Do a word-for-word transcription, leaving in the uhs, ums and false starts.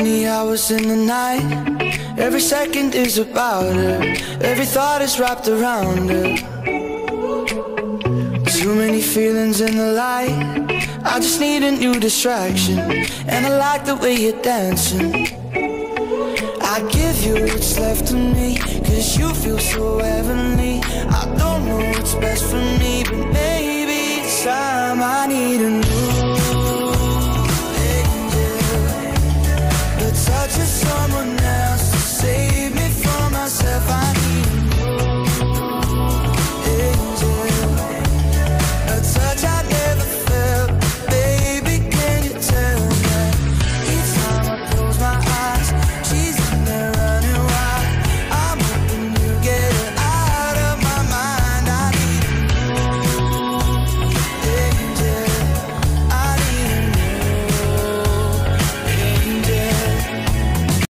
many hours in the night. Every second is about her. Every thought is wrapped around her. Too many feelings in the light. I just need a new distraction. And I like the way you're dancing. I give you what's left of me, cause you feel so heavenly. I don't know what's best for me, but maybe